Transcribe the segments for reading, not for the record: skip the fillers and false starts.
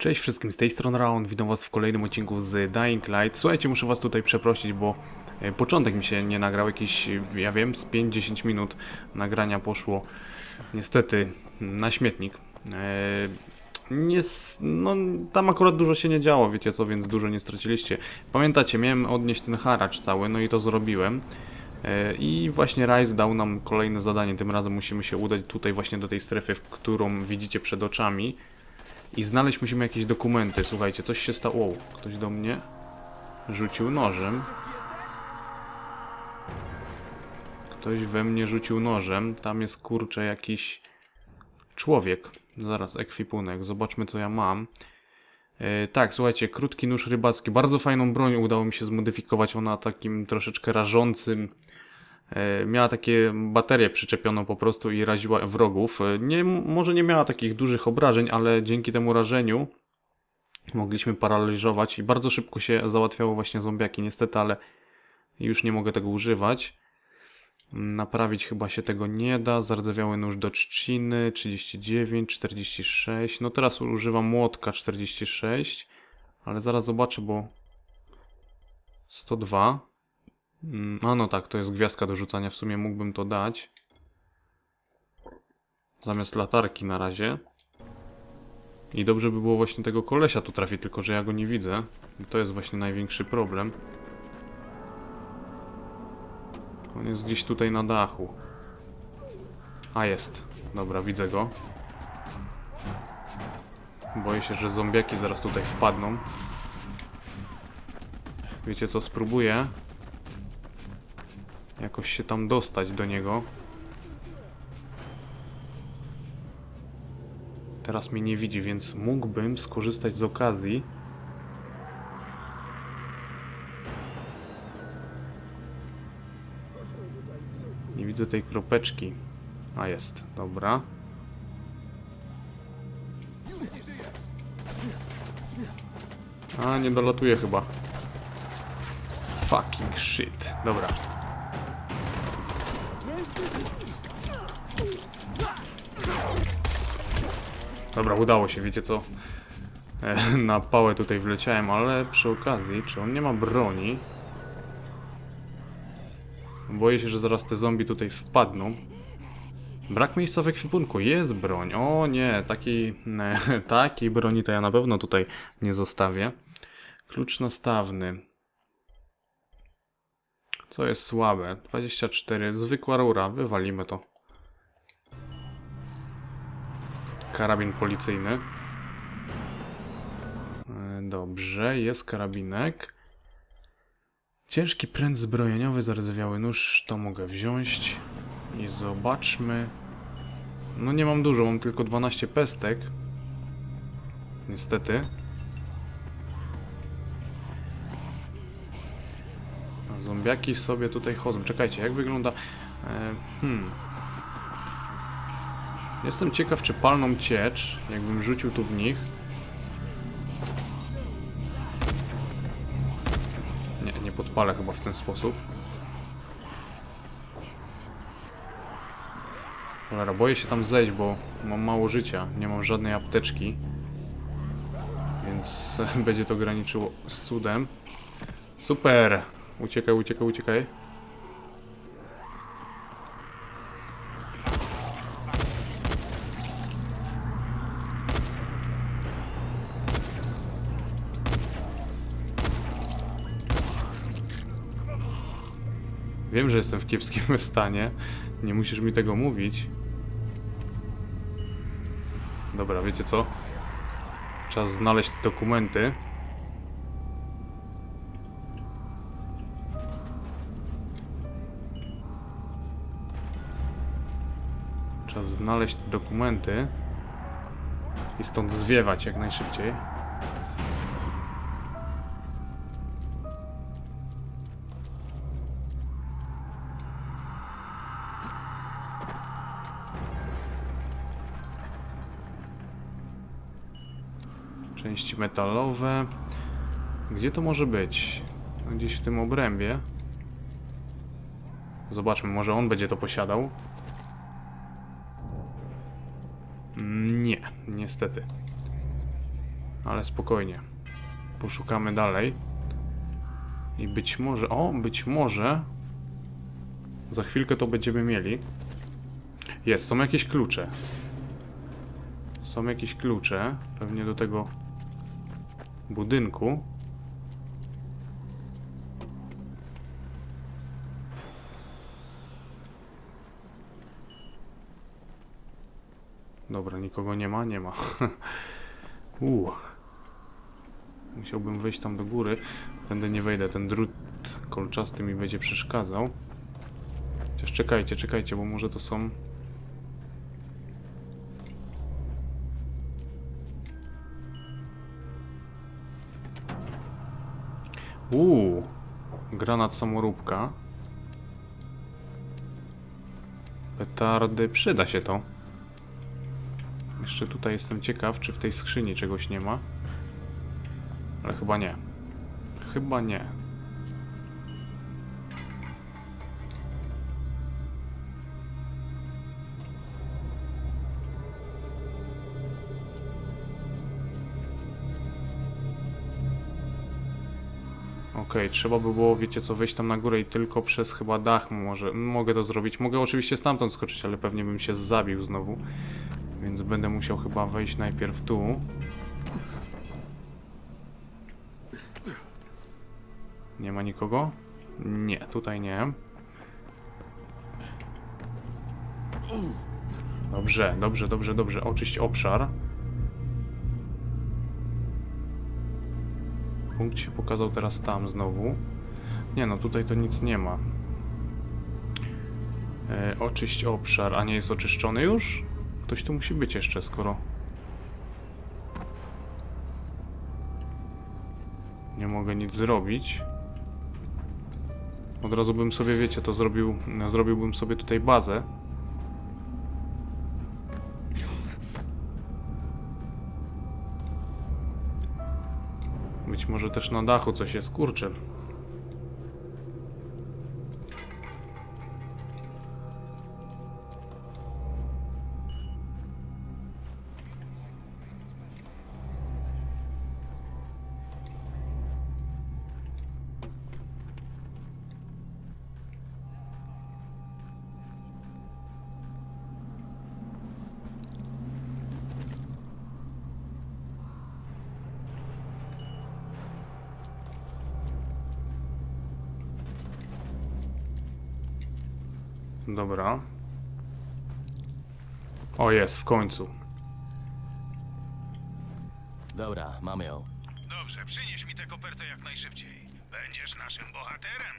Cześć wszystkim, z tej strony Raon, witam was w kolejnym odcinku z Dying Light. Słuchajcie, muszę was tutaj przeprosić, bo początek mi się nie nagrał, jakieś, ja wiem, z 5-10 minut nagrania poszło niestety na śmietnik. No, tam akurat dużo się nie działo, wiecie co, więc dużo nie straciliście. Pamiętacie, miałem odnieść ten haracz cały, no i to zrobiłem. I właśnie Rise dał nam kolejne zadanie, tym razem musimy się udać tutaj właśnie do tej strefy, którą widzicie przed oczami. I znaleźć musimy jakieś dokumenty. Słuchajcie, coś się stało. Wow, ktoś do mnie rzucił nożem. Ktoś we mnie rzucił nożem. Tam jest, kurczę, jakiś człowiek. Zaraz, ekwipunek. Zobaczmy, co ja mam. Tak, słuchajcie, krótki nóż rybacki. Bardzo fajną broń udało mi się zmodyfikować. Ona takim troszeczkę rażącym. Miała takie baterie przyczepioną po prostu i raziła wrogów. Może nie miała takich dużych obrażeń, ale dzięki temu rażeniu mogliśmy paraliżować i bardzo szybko się załatwiało właśnie zombiaki. Niestety, ale już nie mogę tego używać. Naprawić chyba się tego nie da. Zardzewiały nóż do trzciny 39, 46. No teraz używam młotka 46, ale zaraz zobaczę, bo 102. A no tak, to jest gwiazdka do rzucania, w sumie mógłbym to dać zamiast latarki na razie. I dobrze by było właśnie tego kolesia tu trafić, tylko że ja go nie widzę. I to jest właśnie największy problem. On jest gdzieś tutaj na dachu. A jest, dobra, widzę go. Boję się, że zombiaki zaraz tutaj wpadną. Wiecie co, spróbuję jakoś się tam dostać do niego. Teraz mnie nie widzi, więc mógłbym skorzystać z okazji. Nie widzę tej kropeczki. A jest, dobra. A, nie dolatuje chyba. Fucking shit. Dobra. Dobra, udało się, wiecie co? Na pałę tutaj wleciałem, ale przy okazji, czy on nie ma broni? Boję się, że zaraz te zombie tutaj wpadną. Brak miejsca w ekwipunku, jest broń. O nie, takiej broni to ja na pewno tutaj nie zostawię. Klucz nastawny. Co jest słabe? 24, zwykła rura, wywalimy to. Karabin policyjny. Dobrze, jest karabinek. Ciężki pręt zbrojeniowy, zardzewiały nóż, to mogę wziąć. I zobaczmy. No nie mam dużo, mam tylko 12 pestek. Niestety. A zombiaki sobie tutaj chodzą. Czekajcie, jak wygląda... Jestem ciekaw, czy palną ciecz, jakbym rzucił tu w nich. Nie podpalę chyba w ten sposób. Cholera, boję się tam zejść, bo mam mało życia. Nie mam żadnej apteczki. Więc będzie to graniczyło z cudem. Super! Uciekaj, uciekaj, uciekaj. Wiem, że jestem w kiepskim stanie. Nie musisz mi tego mówić. Dobra, wiecie co? Czas znaleźć te dokumenty. Czas znaleźć te dokumenty. I stąd zwiewać jak najszybciej. Części metalowe. Gdzie to może być? Gdzieś w tym obrębie. Zobaczmy, może on będzie to posiadał. Nie, niestety. Ale spokojnie. Poszukamy dalej. I być może... O, być może... Za chwilkę to będziemy mieli. Jest, są jakieś klucze. Są jakieś klucze. Pewnie do tego budynku. Dobra, nikogo nie ma? Nie ma. Musiałbym wejść tam do góry. Tędy nie wejdę, ten drut kolczasty mi będzie przeszkadzał. Chociaż czekajcie, czekajcie, bo może to są... Granat samoróbka. Petardy, przyda się to. Jeszcze tutaj jestem ciekaw, czy w tej skrzyni czegoś nie ma. Ale chyba nie. Chyba nie. Okej, trzeba by było, wiecie co, wejść tam na górę i tylko przez chyba dach może. Mogę to zrobić. Mogę oczywiście stamtąd skoczyć, ale pewnie bym się zabił znowu. Więc będę musiał chyba wejść najpierw tu. Nie ma nikogo? Nie, tutaj nie. Dobrze, dobrze, dobrze, dobrze. Oczyść obszar. Punkt się pokazał teraz tam znowu. Nie no, tutaj to nic nie ma. Oczyść obszar, a nie jest oczyszczony już? Ktoś tu musi być jeszcze, skoro... Nie mogę nic zrobić. Od razu bym sobie, wiecie, to zrobiłbym sobie tutaj bazę. Być może też na dachu coś jest, kurczę. Dobra. O, jest, w końcu. Dobra, mamy ją. Dobrze, przynieś mi tę kopertę jak najszybciej. Będziesz naszym bohaterem.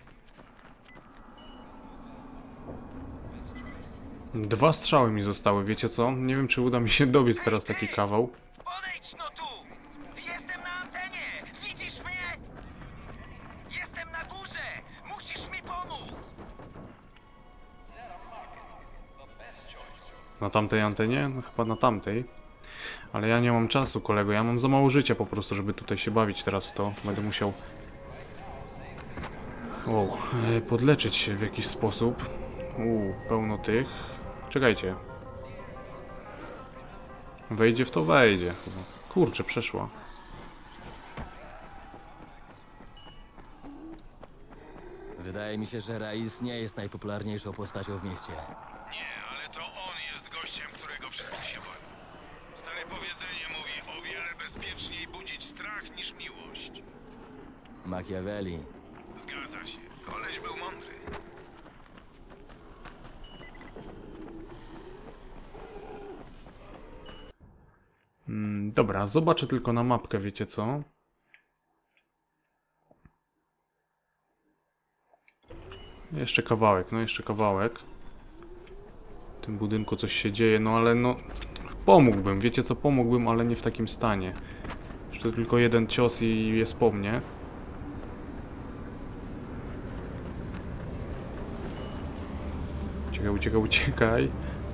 2 strzały mi zostały, wiecie co? Nie wiem, czy uda mi się dobiec teraz taki kawał. Podejdź no tu! Jestem na antenie! Widzisz mnie? Jestem na górze! Musisz mi pomóc! Na tamtej antenie? No chyba na tamtej. Ale ja nie mam czasu, kolego. Ja mam za mało życia po prostu, żeby tutaj się bawić teraz w to. Będę musiał... podleczyć się w jakiś sposób. Pełno tych. Czekajcie. Wejdzie w to? Wejdzie. Kurczę, przeszła. Wydaje mi się, że Rais nie jest najpopularniejszą postacią w mieście. Nie, ale to on jest gościem, którego wszyscy się boją. Stare powiedzenie mówi, o wiele bezpieczniej budzić strach niż miłość. Machiavelli. Zgadza się. Koleś był mądry. Dobra, zobaczę tylko na mapkę, wiecie co? Jeszcze kawałek, no jeszcze kawałek. W tym budynku coś się dzieje, no ale no... Pomógłbym, wiecie co? Pomógłbym, ale nie w takim stanie. Jeszcze tylko jeden cios i jest po mnie. Uciekaj, uciekaj, uciekaj.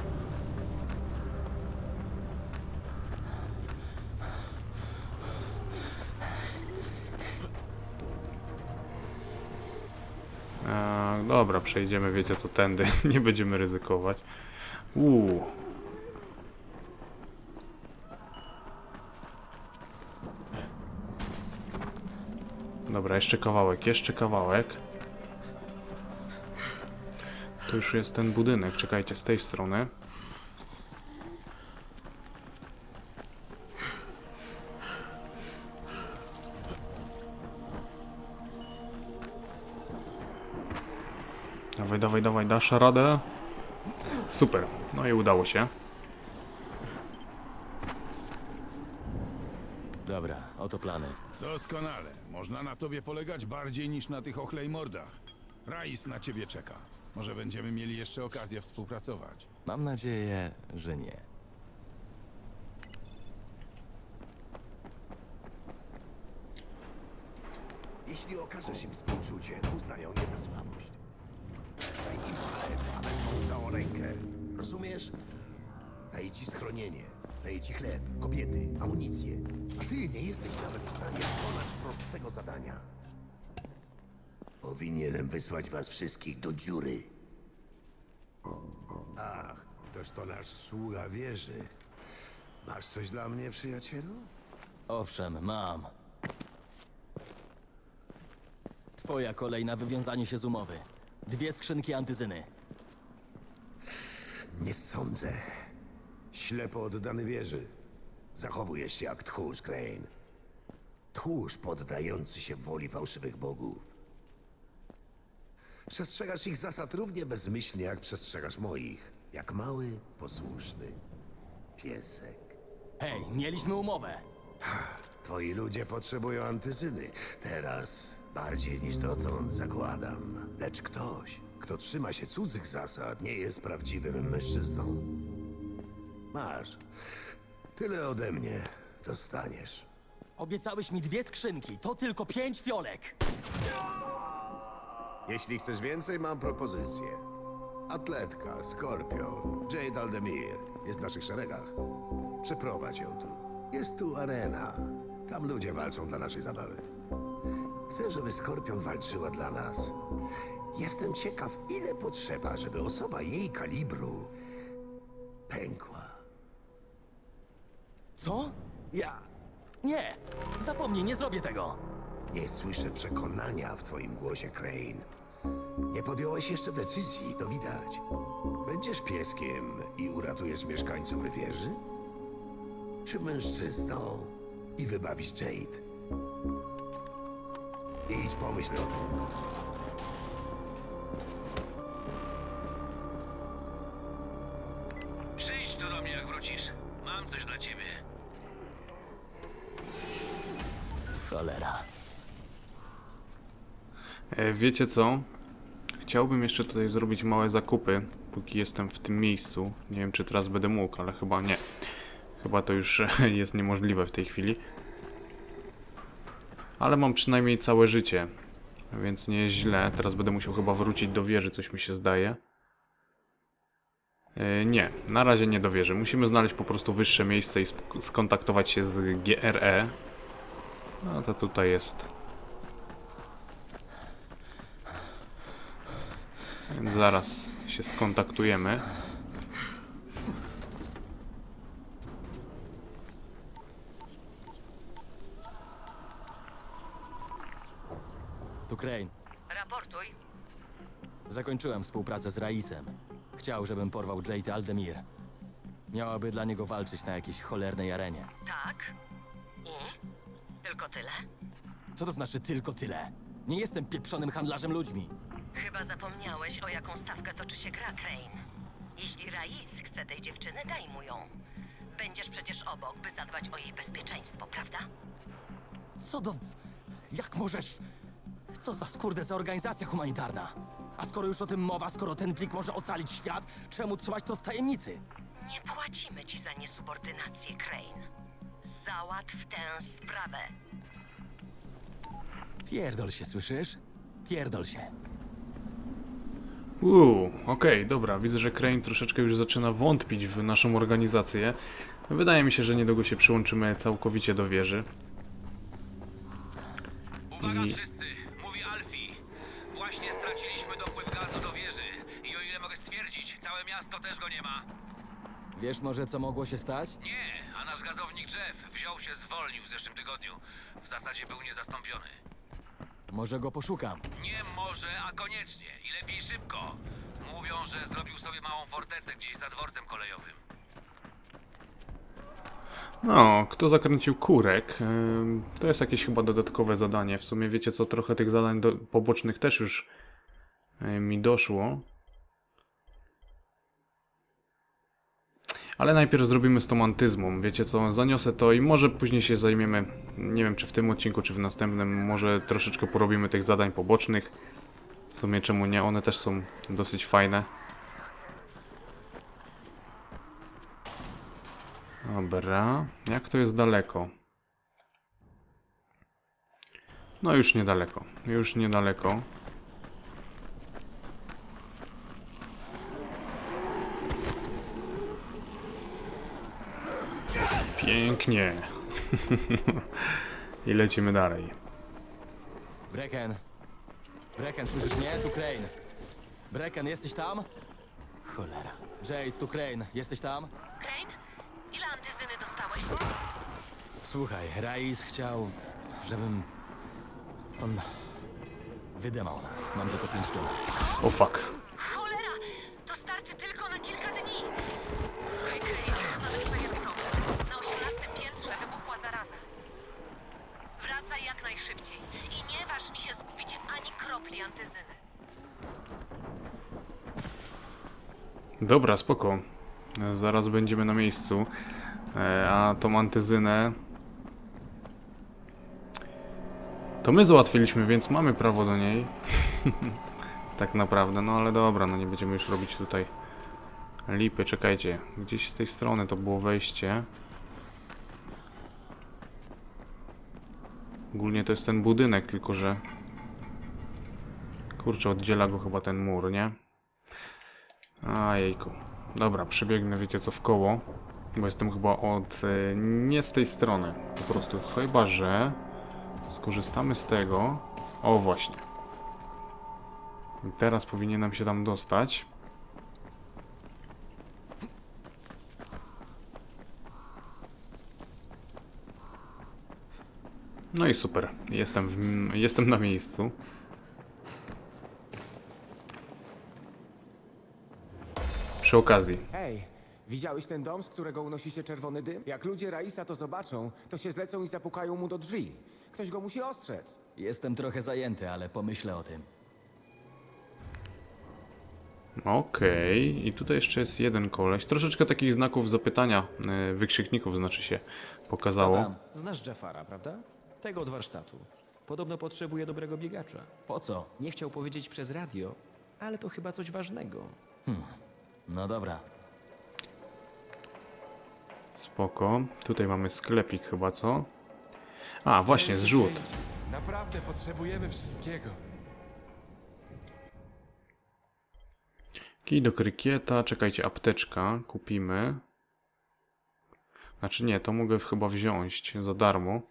Dobra, przejdziemy, wiecie co, tędy. Nie będziemy ryzykować. Dobra, jeszcze kawałek, jeszcze kawałek. To już jest ten budynek, czekajcie, z tej strony. Dawaj, dawaj, dawaj, dasz radę? Super, no i udało się. Dobra, oto plany. Doskonale. Można na tobie polegać bardziej niż na tych ochlejmordach. Rais na ciebie czeka. Może będziemy mieli jeszcze okazję współpracować. Mam nadzieję, że nie. Jeśli okażesz im współczucie, uznają je za słabość. Daj im palec, a wezmą całą rękę. Rozumiesz? Daj ci schronienie, daj ci chleb, kobiety, amunicję. A ty nie jesteś nawet w stanie wykonać prostego zadania. Powinienem wysłać was wszystkich do dziury. Ach, toż to nasz sługa wieży. Masz coś dla mnie, przyjacielu? Owszem, mam. Twoja kolej na wywiązanie się z umowy. 2 skrzynki antyzyny. Nie sądzę. Ślepo oddany wieży. Zachowujesz się jak tchórz, Crane. Tchórz poddający się woli fałszywych bogów. Przestrzegasz ich zasad równie bezmyślnie, jak przestrzegasz moich. Jak mały, posłuszny piesek. Hej, mieliśmy umowę. Twoi ludzie potrzebują antyzyny. Teraz bardziej niż dotąd, zakładam. Lecz ktoś, kto trzyma się cudzych zasad, nie jest prawdziwym mężczyzną. Masz. Tyle ode mnie dostaniesz. Obiecałeś mi 2 skrzynki, to tylko 5 fiolek. Jeśli chcesz więcej, mam propozycję. Atletka, Skorpion, Jade Aldemir jest w naszych szeregach. Przeprowadź ją tu. Jest tu arena. Tam ludzie walczą dla naszej zabawy. Chcę, żeby Skorpion walczyła dla nas. Jestem ciekaw, ile potrzeba, żeby osoba jej kalibru pękła. Co? Nie! Zapomnij, nie zrobię tego! Nie słyszę przekonania w twoim głosie, Crane. Nie podjąłeś jeszcze decyzji, to widać. Będziesz pieskiem i uratujesz mieszkańców wieży? Czy mężczyzną i wybawisz Jade? Idź, pomyśl o tym. Przyjdź tu do mnie, jak wrócisz. Mam coś dla ciebie. Cholera. Wiecie co? Chciałbym jeszcze tutaj zrobić małe zakupy, póki jestem w tym miejscu. Nie wiem, czy teraz będę mógł, ale chyba nie. Chyba to już jest niemożliwe w tej chwili. Ale mam przynajmniej całe życie, więc nie jest źle. Teraz będę musiał chyba wrócić do wieży, coś mi się zdaje. Nie, na razie nie do wieży. Musimy znaleźć po prostu wyższe miejsce i skontaktować się z GRE. No to tutaj jest. Więc zaraz się skontaktujemy. Tu Crane. Raportuj. Zakończyłem współpracę z Raisem. Chciał, żebym porwał Jade Aldemir. Miałaby dla niego walczyć na jakiejś cholernej arenie. Tak? I? Tylko tyle? Co to znaczy tylko tyle? Nie jestem pieprzonym handlarzem ludźmi. Chyba zapomniałeś, o jaką stawkę toczy się gra, Crane. Jeśli Rais chce tej dziewczyny, daj mu ją. Będziesz przecież obok, by zadbać o jej bezpieczeństwo, prawda? Co do... Jak możesz... Co z was, kurde, za organizacja humanitarna? A skoro już o tym mowa, skoro ten plik może ocalić świat, czemu trzymać to w tajemnicy? Nie płacimy ci za niesubordynację, Crane. Załatw tę sprawę. Pierdol się, słyszysz? Pierdol się. Okej, dobra. Widzę, że Crane troszeczkę już zaczyna wątpić w naszą organizację. Wydaje mi się, że niedługo się przyłączymy całkowicie do wieży. Uwaga I- wszyscy, mówi Alfie. Właśnie straciliśmy dopływ gazu do wieży. I o ile mogę stwierdzić, całe miasto też go nie ma. Wiesz może, co mogło się stać? Nie, a nasz gazownik Jeff wziął się zwolnił w zeszłym tygodniu. W zasadzie był niezastąpiony. Może go poszukam. Nie może, a koniecznie. I lepiej szybko. Mówią, że zrobił sobie małą fortecę gdzieś za dworcem kolejowym. No, kto zakręcił kurek? To jest jakieś chyba dodatkowe zadanie. W sumie wiecie co, trochę tych zadań pobocznych też już mi doszło. Ale najpierw zrobimy z tą antyzmą. Wiecie co, zaniosę to i może później się zajmiemy, nie wiem czy w tym odcinku, czy w następnym, może troszeczkę porobimy tych zadań pobocznych. W sumie czemu nie, one też są dosyć fajne. Dobra, jak to jest daleko? No już niedaleko, już niedaleko. Pięknie. I lecimy dalej. Brecken. Brecken, słyszysz mnie? Tu Crane. Brecken, jesteś tam? Cholera. Jade, tu Crane. Jesteś tam? Crane? Ile antyzyny dostałeś? Słuchaj, Rais chciał, żebym... On... wydymał nas. Mam tylko 5 minut. O fuck. Cholera! To starczy tylko na kilka dni. Słuchaj, Crane, mamy tu pewien problem. Na 18 piętrze wybuchła zaraza. Wracaj jak najszybciej. I nie waż mi się zgubić ani kropli antyzyny. Dobra, spoko. Zaraz będziemy na miejscu. A tą antyzynę to my załatwiliśmy, więc mamy prawo do niej. Tak naprawdę, no ale dobra, no nie będziemy już robić tutaj lipy. Czekajcie, gdzieś z tej strony to było wejście. Ogólnie to jest ten budynek, tylko że... Kurczę, oddziela go chyba ten mur, nie? Ajejku. Dobra, przebiegnę, wiecie co, w koło. Bo jestem chyba od... nie z tej strony. Po prostu, chyba że... skorzystamy z tego. O, właśnie. I teraz powinienem się tam dostać. No i super. Jestem na miejscu. Przy okazji. Hej, widziałeś ten dom, z którego unosi się czerwony dym? Jak ludzie Raisa to zobaczą, to się zlecą i zapukają mu do drzwi. Ktoś go musi ostrzec. Jestem trochę zajęty, ale pomyślę o tym. Okej, i tutaj jeszcze jest jeden koleś. Troszeczkę takich znaków zapytania, wykrzykników znaczy się, pokazało. Co tam? Znasz Jafara, prawda? Tego od warsztatu. Podobno potrzebuje dobrego biegacza. Po co? Nie chciał powiedzieć przez radio, ale to chyba coś ważnego. No dobra. Spoko. Tutaj mamy sklepik chyba, co? A, właśnie, zrzut. Naprawdę potrzebujemy wszystkiego. Kij do krykieta, czekajcie, apteczka, kupimy. Znaczy nie, to mogę chyba wziąć za darmo.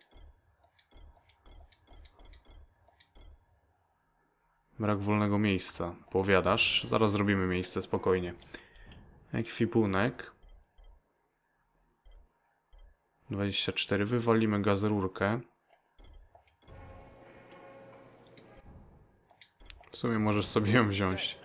Brak wolnego miejsca, powiadasz? Zaraz zrobimy miejsce, spokojnie. Ekwipunek. 24, wywalimy gazrurkę. W sumie możesz sobie ją wziąć.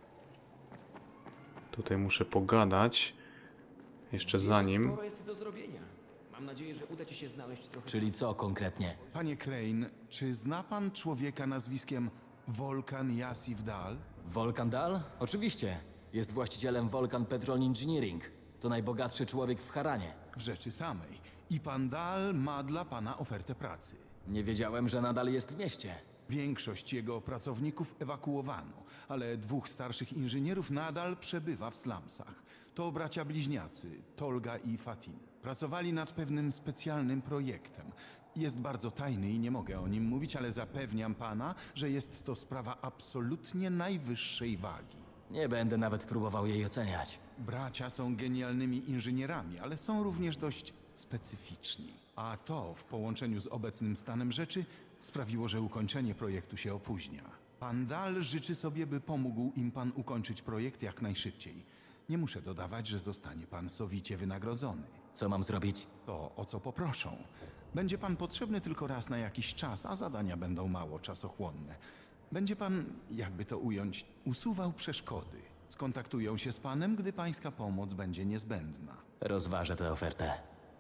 Tutaj muszę pogadać. Jeszcze zanim. Sporo jest do zrobienia. Mam nadzieję, że uda ci się znaleźć trochę... Czyli co konkretnie? Panie Crane, czy zna pan człowieka nazwiskiem Volkan Yassif Dal? Volkan Dal? Oczywiście. Jest właścicielem Volkan Petrol Engineering. To najbogatszy człowiek w Haranie. W rzeczy samej. I pan Dal ma dla pana ofertę pracy. Nie wiedziałem, że nadal jest w mieście. Większość jego pracowników ewakuowano, ale 2 starszych inżynierów nadal przebywa w slumsach. To bracia bliźniacy, Tolga i Fatin. Pracowali nad pewnym specjalnym projektem. Jest bardzo tajny i nie mogę o nim mówić, ale zapewniam pana, że jest to sprawa absolutnie najwyższej wagi. Nie będę nawet próbował jej oceniać. Bracia są genialnymi inżynierami, ale są również dość specyficzni. A to w połączeniu z obecnym stanem rzeczy sprawiło, że ukończenie projektu się opóźnia. Pan Dal życzy sobie, by pomógł im pan ukończyć projekt jak najszybciej. Nie muszę dodawać, że zostanie pan sowicie wynagrodzony. Co mam zrobić? To, o co poproszą. Będzie pan potrzebny tylko raz na jakiś czas, a zadania będą mało czasochłonne. Będzie pan, jakby to ująć, usuwał przeszkody. Skontaktują się z panem, gdy pańska pomoc będzie niezbędna. Rozważę tę ofertę.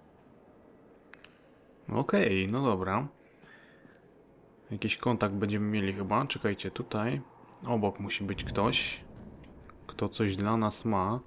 Okej, no dobra. Jakiś kontakt będziemy mieli chyba. Czekajcie, tutaj obok musi być ktoś, kto coś dla nas ma.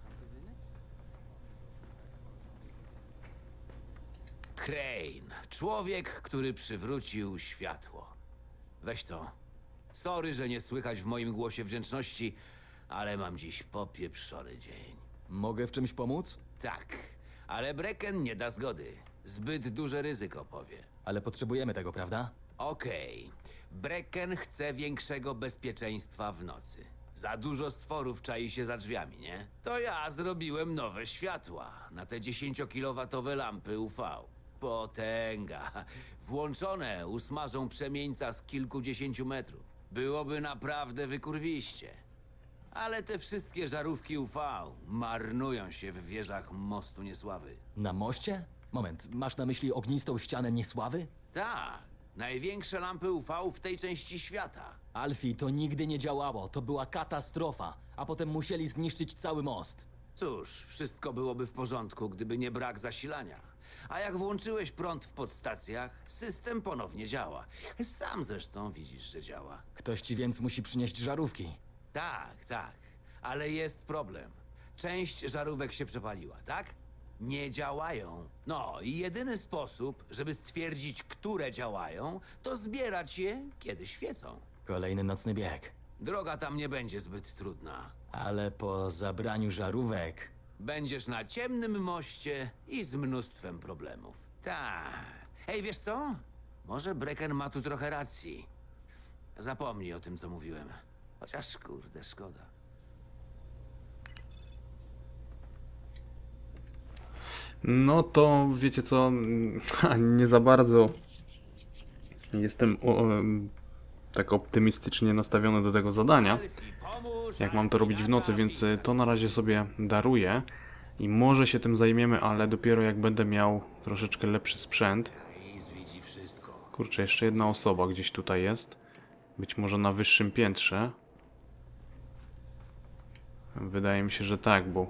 Crane. Człowiek, który przywrócił światło. Weź to. Sorry, że nie słychać w moim głosie wdzięczności, ale mam dziś popieprzony dzień. Mogę w czymś pomóc? Tak, ale Brecken nie da zgody. Zbyt duże ryzyko, powie. Ale potrzebujemy tego, prawda? Okej. Brecken chce większego bezpieczeństwa w nocy. Za dużo stworów czai się za drzwiami, nie? To ja zrobiłem nowe światła na te 10-kilowatowe lampy UV. Potęga. Włączone usmażą przemieńca z kilkudziesięciu metrów. Byłoby naprawdę wykurwiście. Ale te wszystkie żarówki UV marnują się w wieżach Mostu Niesławy. Na moście? Moment, masz na myśli ognistą ścianę Niesławy? Tak, największe lampy UV w tej części świata. Alfie, to nigdy nie działało. To była katastrofa. A potem musieli zniszczyć cały most. Cóż, wszystko byłoby w porządku, gdyby nie brak zasilania. A jak włączyłeś prąd w podstacjach, system ponownie działa. Sam zresztą widzisz, że działa. Ktoś ci więc musi przynieść żarówki. Tak, tak. Ale jest problem. Część żarówek się przepaliła, tak? Nie działają. No i jedyny sposób, żeby stwierdzić, które działają, to zbierać je, kiedy świecą. Kolejny nocny bieg. Droga tam nie będzie zbyt trudna. Ale po zabraniu żarówek... Będziesz na ciemnym moście i z mnóstwem problemów. Tak. Ej, wiesz co? Może Brecken ma tu trochę racji. Zapomnij o tym, co mówiłem. Chociaż, kurde, szkoda. No to wiecie co, nie za bardzo jestem tak optymistycznie nastawiony do tego zadania, jak mam to robić w nocy, więc to na razie sobie daruję i może się tym zajmiemy, ale dopiero jak będę miał troszeczkę lepszy sprzęt. Kurczę, jeszcze jedna osoba gdzieś tutaj jest, być może na wyższym piętrze. Wydaje mi się, że tak, bo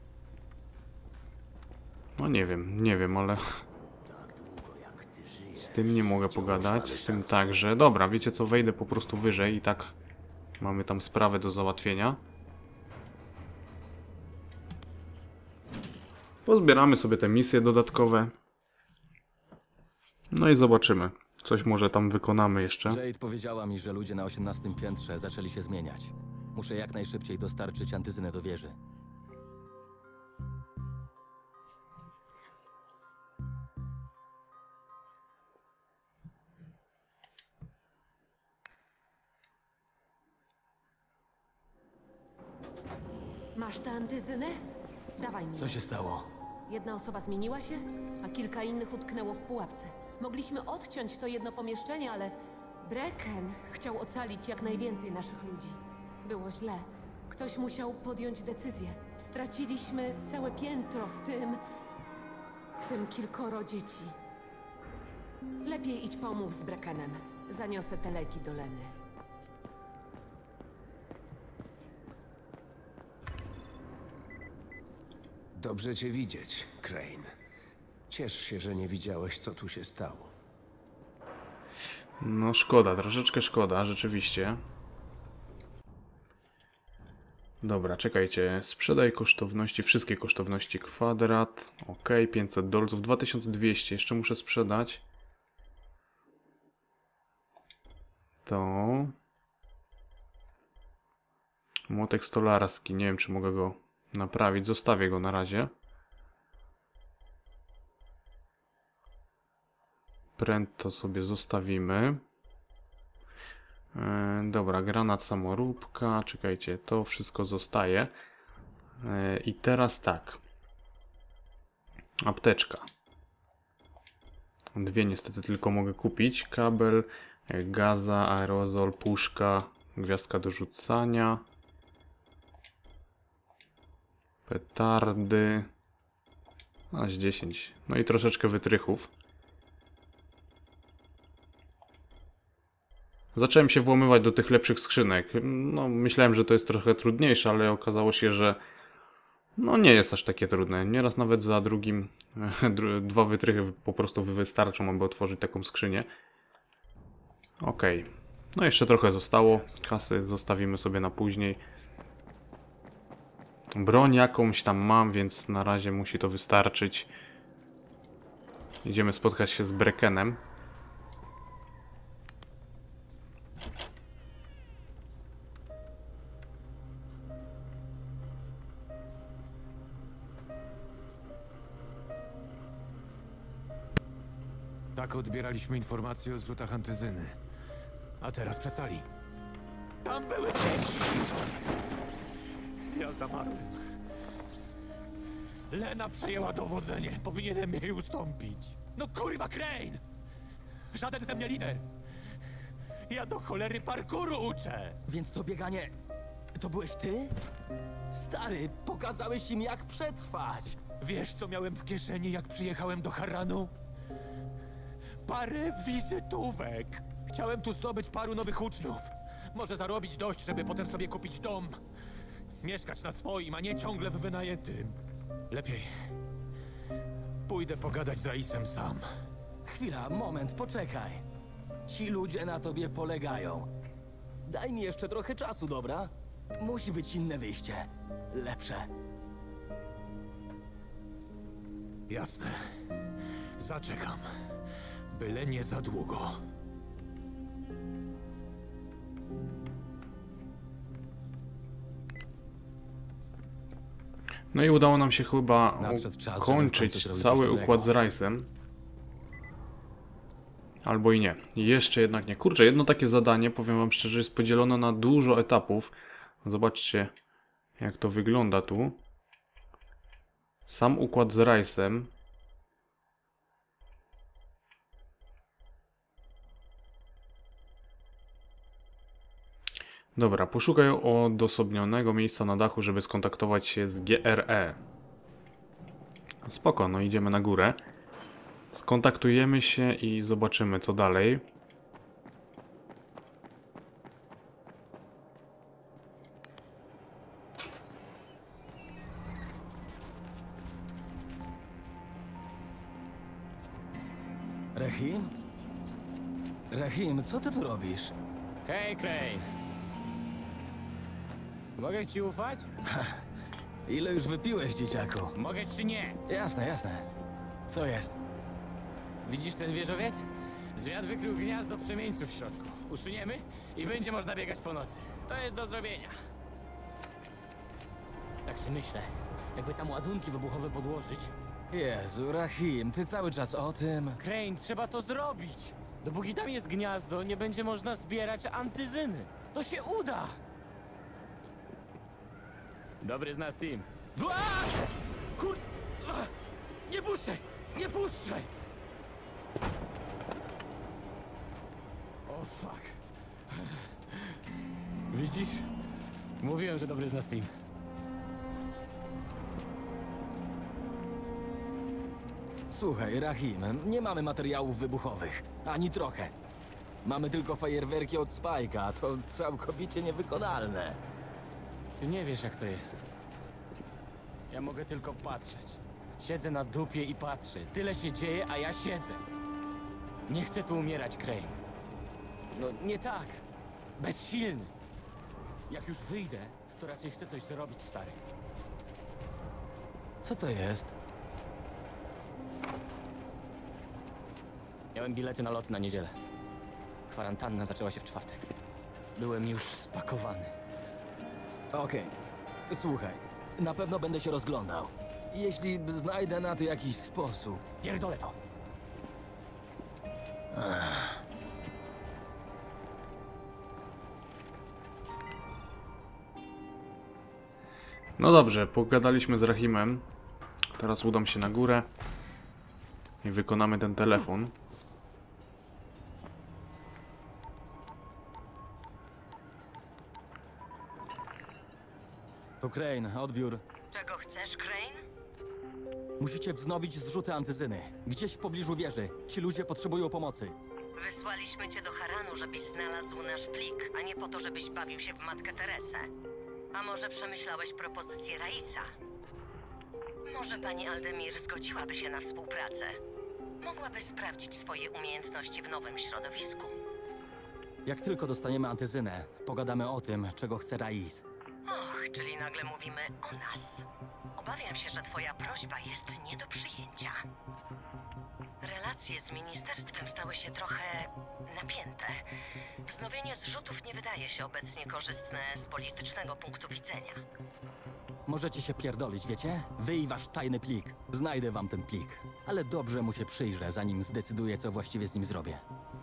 no nie wiem, ale z tym nie mogę pogadać, z tym także. Dobra, wiecie co, wejdę po prostu wyżej i tak mamy tam sprawę do załatwienia. Pozbieramy sobie te misje dodatkowe. No i zobaczymy. Coś może tam wykonamy jeszcze. Jade powiedziała mi, że ludzie na 18 piętrze zaczęli się zmieniać. Muszę jak najszybciej dostarczyć antyzynę do wieży. Masz tę antyzynę? Dawaj mi. Co się stało? Jedna osoba zmieniła się, a kilka innych utknęło w pułapce. Mogliśmy odciąć to jedno pomieszczenie, ale Brecken chciał ocalić jak najwięcej naszych ludzi. Było źle. Ktoś musiał podjąć decyzję. Straciliśmy całe piętro, w tym kilkoro dzieci. Lepiej idź pomów z Breckenem. Zaniosę te leki do Leny. Dobrze cię widzieć, Crane. Ciesz się, że nie widziałeś, co tu się stało. No szkoda, troszeczkę szkoda, rzeczywiście. Dobra, czekajcie. Sprzedaj kosztowności, wszystkie kosztowności kwadrat. Ok, 500 dolców, 2200. Jeszcze muszę sprzedać. To... Młotek stolarski. Nie wiem, czy mogę go naprawić. Zostawię go na razie. Pręd to sobie zostawimy. Dobra, granat, samoróbka. Czekajcie, to wszystko zostaje. I teraz tak. Apteczka. Dwie niestety tylko mogę kupić. Kabel, gaza, aerozol, puszka, gwiazdka do rzucania. Petardy. Aż 10. No i troszeczkę wytrychów. zacząłem się włamywać do tych lepszych skrzynek. No, myślałem, że to jest trochę trudniejsze, ale okazało się, że no nie jest aż takie trudne. Nieraz nawet za drugim 2 wytrychy po prostu wystarczą, aby otworzyć taką skrzynię. Okej. No jeszcze trochę zostało. Kasy zostawimy sobie na później. Broń jakąś tam mam, więc na razie musi to wystarczyć. Idziemy spotkać się z Breckenem. Tak odbieraliśmy informacje o zrzutach antyzyny. A teraz przestali. Tam były dzieci! Ja zamarłem. Lena przejęła dowodzenie. Powinienem jej ustąpić. No kurwa, Crane! Żaden ze mnie lider! Ja do cholery parkouru uczę! Więc to bieganie... to byłeś ty? Stary, pokazałeś im jak przetrwać. Wiesz, co miałem w kieszeni, jak przyjechałem do Harranu? Parę wizytówek. Chciałem tu zdobyć paru nowych uczniów. Może zarobić dość, żeby potem sobie kupić dom. Mieszkać na swoim, a nie ciągle w wynajętym. Lepiej pójdę pogadać z Raisem sam. Chwila, moment, poczekaj. Ci ludzie na tobie polegają. Daj mi jeszcze trochę czasu, dobra? Musi być inne wyjście. Lepsze. Jasne. Zaczekam. Byle nie za długo. No i udało nam się chyba Nadszedł czas, żeby w kończyć końcu zrobić cały coś dobrego. układ z Raisem. Albo i nie. Jeszcze jednak nie. Kurczę, jedno takie zadanie, powiem wam szczerze, jest podzielone na dużo etapów. Zobaczcie, jak to wygląda tu. Sam układ z Raisem. Dobra, poszukaj odosobnionego miejsca na dachu, żeby skontaktować się z GRE. Spoko, no idziemy na górę. Skontaktujemy się i zobaczymy, co dalej. Rahim? Rahim, co ty tu robisz? Hej, Crane. Mogę ci ufać? Ile już wypiłeś, dzieciaku? Mogę czy nie? Jasne, jasne. Co jest? Widzisz ten wieżowiec? Zwiat wykrył gniazdo przemieńców w środku. Usuniemy i będzie można biegać po nocy. To jest do zrobienia. Tak sobie myślę, jakby tam ładunki wybuchowe podłożyć. Jezu, Rahim, ty cały czas o tym... Crane, trzeba to zrobić. Dopóki tam jest gniazdo, nie będzie można zbierać antyzyny. To się uda! Dobry z nas team. Kur... Nie puszczaj! Nie puszczaj! O fuck. Widzisz? Mówiłem, że dobry z nas team. Słuchaj, Rahim, nie mamy materiałów wybuchowych. Ani trochę. Mamy tylko fajerwerki od Spike'a, to całkowicie niewykonalne. Ty nie wiesz, jak to jest. Ja mogę tylko patrzeć. Siedzę na dupie i patrzę. Tyle się dzieje, a ja siedzę. Nie chcę tu umierać, Crane. No, nie tak. Bezsilny. Jak już wyjdę, to raczej chcę coś zrobić, stary. Co to jest? Miałem bilety na lot na niedzielę. Kwarantanna zaczęła się w czwartek. Byłem już spakowany. Okej. Słuchaj, na pewno będę się rozglądał. Jeśli znajdę na to jakiś sposób. Pierdolę to! No dobrze, pogadaliśmy z Rahimem. Teraz udam się na górę i wykonamy ten telefon. To Crane, odbiór. Czego chcesz, Crane? Musicie wznowić zrzuty antyzyny. Gdzieś w pobliżu wieży. Ci ludzie potrzebują pomocy. Wysłaliśmy cię do Haranu, żebyś znalazł nasz plik, a nie po to, żebyś bawił się w Matkę Teresę. A może przemyślałeś propozycję Raisa? Może pani Aldemir zgodziłaby się na współpracę? Mogłaby sprawdzić swoje umiejętności w nowym środowisku. Jak tylko dostaniemy antyzynę, pogadamy o tym, czego chce Rais. Och, czyli nagle mówimy o nas. Obawiam się, że twoja prośba jest nie do przyjęcia. Relacje z ministerstwem stały się trochę napięte. Wznowienie zrzutów nie wydaje się obecnie korzystne z politycznego punktu widzenia. Możecie się pierdolić, wiecie? Wy i wasz tajny plik. Znajdę wam ten plik. Ale dobrze mu się przyjrzę, zanim zdecyduję, co właściwie z nim zrobię.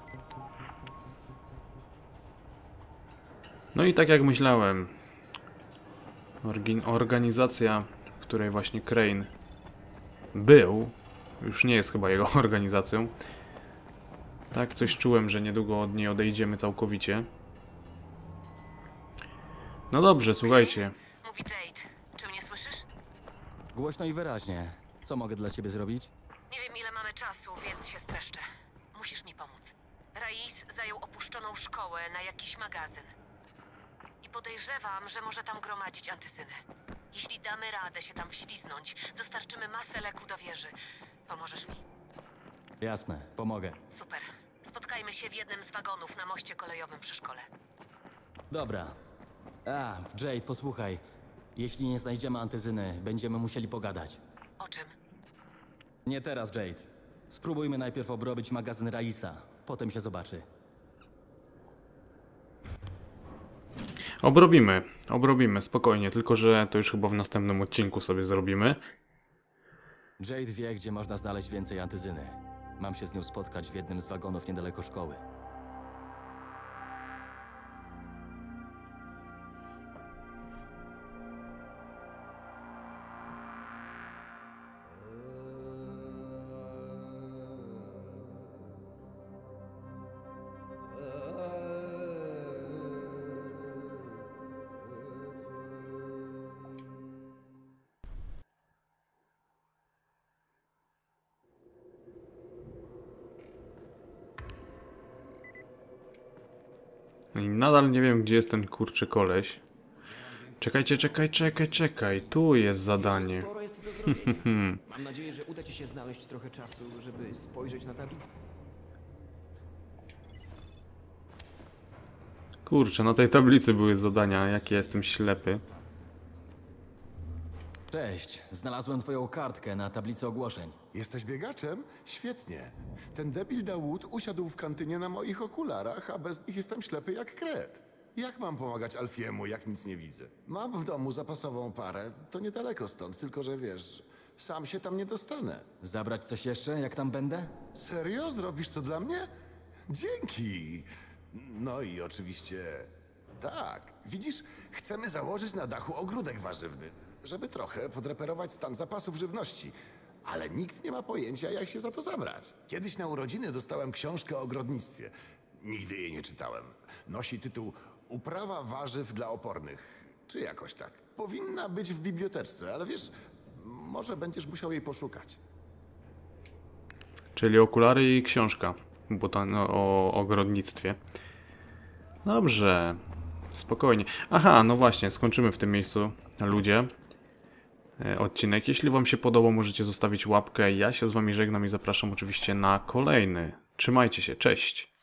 No i tak jak myślałem, organizacja, w której właśnie Crane był, już nie jest chyba jego organizacją. Tak, coś czułem, że niedługo od niej odejdziemy całkowicie. No dobrze, słuchajcie. Mówi Jade. Czy mnie słyszysz? Głośno i wyraźnie. Co mogę dla ciebie zrobić? Nie wiem, ile mamy czasu, więc się streszczę. Musisz mi pomóc. Rais zajął opuszczoną szkołę na jakiś magazyn. I podejrzewam, że może tam gromadzić antyzynę. Jeśli damy radę się tam wśliznąć, dostarczymy masę leku do wieży. Pomożesz mi? Jasne, pomogę. Super. Spotkajmy się w jednym z wagonów na moście kolejowym przy szkole. Dobra. Jade, posłuchaj. Jeśli nie znajdziemy antyzyny, będziemy musieli pogadać. O czym? Nie teraz, Jade. Spróbujmy najpierw obrobić magazyn Raisa. Potem się zobaczy. Obrobimy, spokojnie, tylko że to już chyba w następnym odcinku sobie zrobimy. Jade wie, gdzie można znaleźć więcej antyzyny. Mam się z nią spotkać w jednym z wagonów niedaleko szkoły. I nadal nie wiem, gdzie jest ten kurczy koleś. Czekaj. Tu jest zadanie. Sporo jest do zrobienia. Mam nadzieję, że uda ci się znaleźć trochę czasu, żeby spojrzeć na tablicę. Kurczę, na tej tablicy były zadania, jak ja jestem ślepy. Cześć, znalazłem twoją kartkę na tablicy ogłoszeń. Jesteś biegaczem? Świetnie. Ten debil Dawood usiadł w kantynie na moich okularach, a bez nich jestem ślepy jak kret. Jak mam pomagać Alfiemu, jak nic nie widzę? Mam w domu zapasową parę, to niedaleko stąd, tylko że wiesz, sam się tam nie dostanę. Zabrać coś jeszcze, jak tam będę? Serio? Zrobisz to dla mnie? Dzięki! No i oczywiście... Tak, widzisz, chcemy założyć na dachu ogródek warzywny, żeby trochę podreperować stan zapasów żywności. Ale nikt nie ma pojęcia, jak się za to zabrać. Kiedyś na urodziny dostałem książkę o ogrodnictwie. Nigdy jej nie czytałem. Nosi tytuł Uprawa warzyw dla opornych, czy jakoś tak. Powinna być w biblioteczce, ale wiesz, może będziesz musiał jej poszukać. Czyli okulary i książka o ogrodnictwie. Dobrze, spokojnie. Aha, no właśnie, skończymy w tym miejscu, ludzie, odcinek. Jeśli wam się podobał, możecie zostawić łapkę. Ja się z wami żegnam i zapraszam oczywiście na kolejny. Trzymajcie się, cześć!